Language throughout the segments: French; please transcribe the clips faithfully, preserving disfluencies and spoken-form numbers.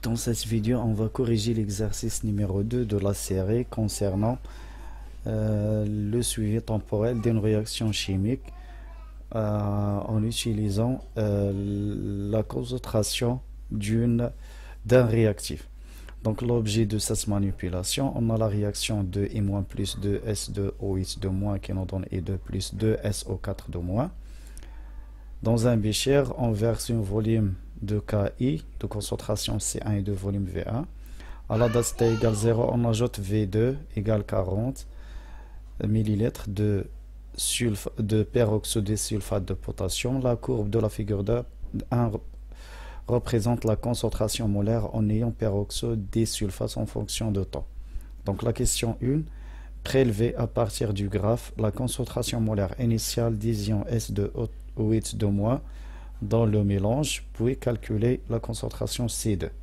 Dans cette vidéo, on va corriger l'exercice numéro deux de la série concernant euh, le suivi temporel d'une réaction chimique euh, en utilisant euh, la concentration d'une d'un réactif. Donc l'objet de cette manipulation, on a la réaction deux I- plus deux S deux O huit de- qui nous donne I deux plus deux S O quatre de-. Dans un bécher, on verse un volume de K I, de concentration C un et de volume V un. À la date T égale zéro, on ajoute V deux égale quarante millilitres de, de peroxyde de sulfate de potassium. La courbe de la figure un représente la concentration molaire en ayant peroxyde des sulfates en fonction de temps. Donc la question un, prélever à partir du graphe la concentration molaire initiale d'ion S deux O huit de- dans le mélange, puis calculer la concentration C deux.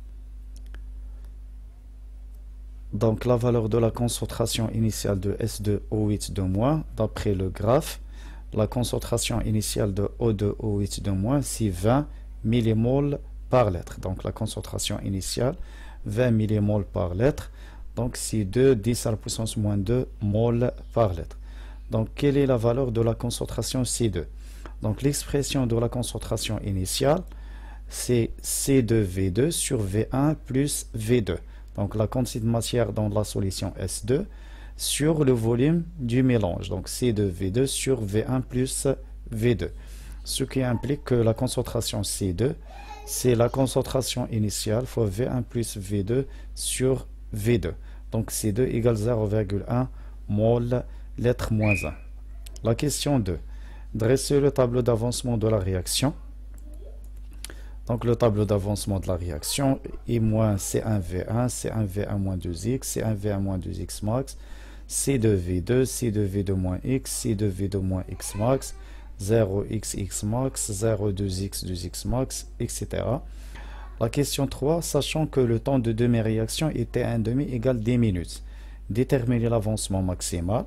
Donc la valeur de la concentration initiale de S deux O huit de- d'après le graphe, la concentration initiale de O deux O huit de- c'est vingt millimoles par litre. Donc la concentration initiale, vingt millimoles par litre. Donc c'est deux, dix à la puissance moins deux moles par litre. Donc quelle est la valeur de la concentration C deux? Donc l'expression de la concentration initiale, c'est C deux V deux sur V un plus V deux. Donc la quantité de matière dans la solution S deux sur le volume du mélange. Donc C deux V deux sur V un plus V deux. Ce qui implique que la concentration C deux, c'est la concentration initiale fois V un plus V deux sur V deux. Donc C deux égale zéro virgule un mol litre moins un. La question deux. Dresser le tableau d'avancement de la réaction. Donc le tableau d'avancement de la réaction est moins C un V un, C un V un moins deux X, C un V un moins deux X max, C deux V deux, C deux V deux moins X, C deux V deux moins X max, zéro X X max, zéro deux X deux X max, et cetera. La question trois, sachant que le temps de demi-réaction était un demi égale dix minutes, déterminer l'avancement maximal.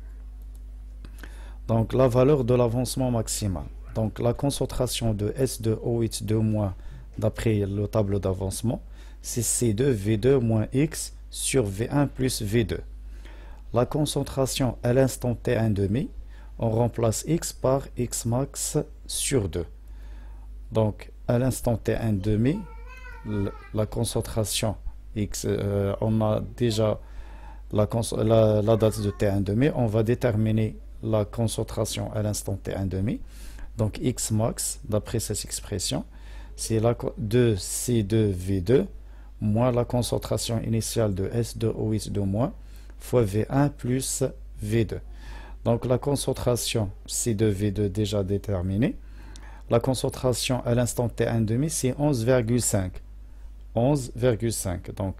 Donc la valeur de l'avancement maximal. Donc la concentration de S deux O huit de- d'après le tableau d'avancement, c'est C deux V deux moins X sur V un plus V deux. La concentration à l'instant T un demi, on remplace X par X max sur deux. Donc à l'instant T un demi, la concentration X, euh, on a déjà la, la, la date de T un demi, on va déterminer la concentration à l'instant T un demi. Donc X max, d'après cette expression, c'est la de C deux V deux moins la concentration initiale de S deux O huit de- fois V un plus V deux. Donc la concentration C deux V deux déjà déterminée. La concentration à l'instant T un demi, c'est onze virgule cinq. onze virgule cinq. Donc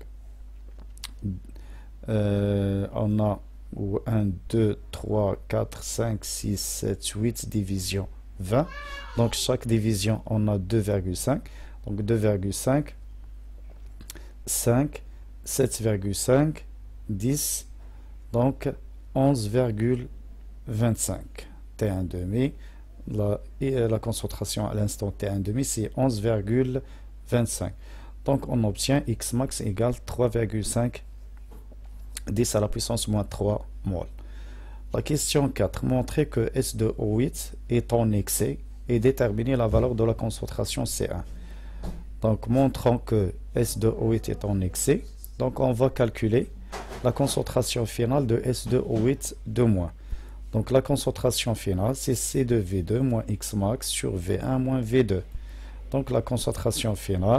euh, on a un, deux, trois, quatre, cinq, six, sept, huit divisions vingt. Donc chaque division, on a deux virgule cinq. Donc deux virgule cinq, cinq, sept virgule cinq, dix. Donc onze virgule vingt-cinq. T un demi. La, et la concentration à l'instant T un demi, c'est onze virgule vingt-cinq. Donc on obtient X max égale trois virgule cinq dix à la puissance moins trois mol. La question quatre. Montrer que S deux O huit est en excès et déterminer la valeur de la concentration C un. Donc montrant que S deux O huit est en excès, donc on va calculer la concentration finale de S deux O huit de moins. Donc la concentration finale, c'est C deux V deux moins X max sur V un moins V deux. Donc la concentration finale,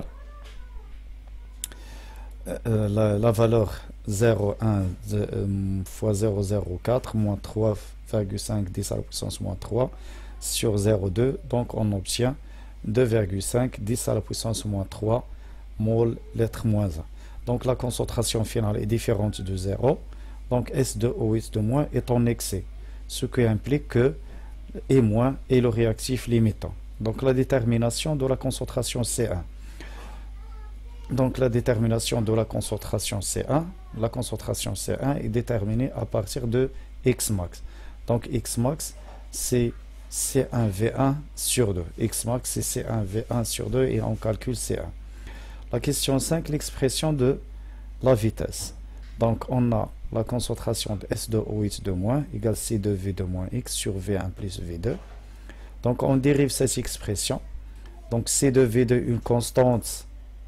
euh, la, la valeur zéro virgule un euh, fois zéro virgule zéro quatre moins trois virgule cinq dix à la puissance moins trois sur zéro virgule deux. Donc on obtient deux virgule cinq dix à la puissance moins trois mol litre moins un. Donc la concentration finale est différente de zéro. Donc S deux O huit de moins est en excès, ce qui implique que E- est le réactif limitant. Donc la détermination de la concentration C un. Donc la détermination de la concentration C un, la concentration C un est déterminée à partir de X max. Donc X max, c'est C un V un sur deux. X max, c'est C un V un sur deux et on calcule C un. La question cinq, l'expression de la vitesse. Donc on a la concentration de S deux O huit de moins égale C deux V deux moins X sur V un plus V deux. Donc on dérive cette expression. Donc C deux V deux, une constante,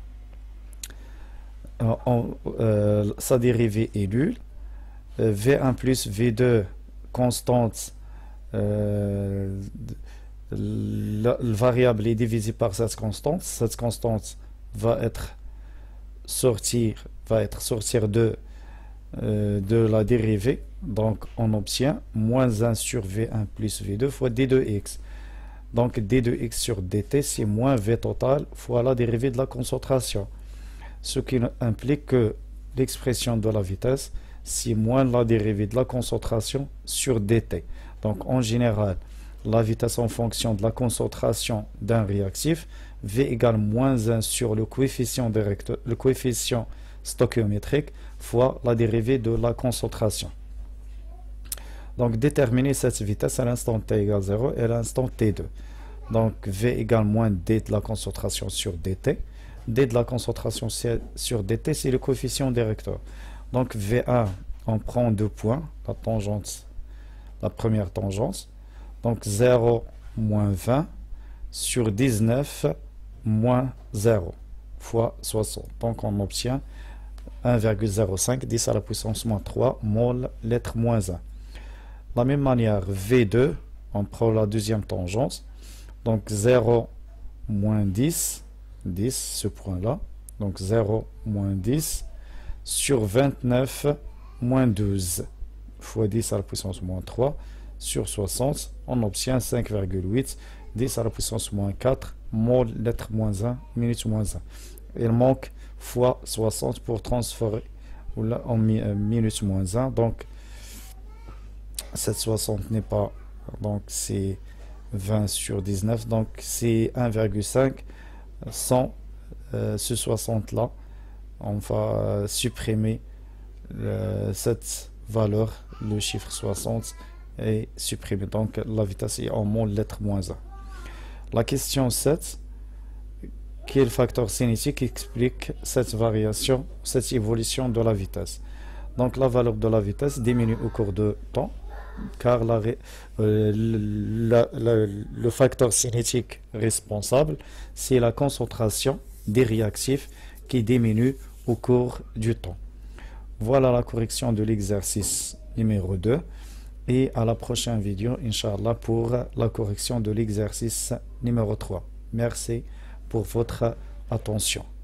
euh, on, euh, sa dérivée est nulle. Euh, V un plus V deux, constante, euh, la, la variable est divisée par cette constante. Cette constante va être sortir, va être sortir de, euh, de la dérivée. Donc on obtient moins un sur V un plus V deux fois D deux X. Donc D deux X sur dt, c'est moins V total fois la dérivée de la concentration. Ce qui implique que l'expression de la vitesse, c'est moins la dérivée de la concentration sur dt. Donc en général, la vitesse en fonction de la concentration d'un réactif, V égale moins un sur le coefficient, direct, le coefficient stoichiométrique fois la dérivée de la concentration. Donc déterminer cette vitesse à l'instant t égale zéro et à l'instant t deux. Donc V égale moins d de la concentration sur dt. D de la concentration sur dt, c'est le coefficient directeur. Donc V un, on prend deux points, la tangente, la première tangente. Donc zéro moins vingt sur dix-neuf moins zéro fois soixante. Donc on obtient un virgule zéro cinq, dix à la puissance moins trois, mol, lettre moins un. De la même manière, V deux, on prend la deuxième tangente. Donc zéro moins dix, dix, ce point-là. Donc zéro moins dix sur vingt-neuf moins douze fois dix à la puissance moins trois sur soixante. On obtient cinq virgule huit, dix à la puissance moins quatre, mol, lettre moins un, minute moins un. Il manque fois soixante pour transférer en minute moins un. Donc cette soixante n'est pas, donc c'est vingt sur dix-neuf, donc c'est un virgule cinq. Sans euh, ce soixante là, on va supprimer euh, cette valeur, le chiffre soixante est supprimé. Donc la vitesse est en mol, lettre moins un. La question sept, quel facteur cinétique explique cette variation, cette évolution de la vitesse? Donc la valeur de la vitesse diminue au cours de temps, car la, euh, la, la, le facteur cinétique responsable, c'est la concentration des réactifs qui diminue au cours du temps. Voilà la correction de l'exercice numéro deux. Et à la prochaine vidéo, Inch'Allah, pour la correction de l'exercice numéro trois. Merci pour votre attention.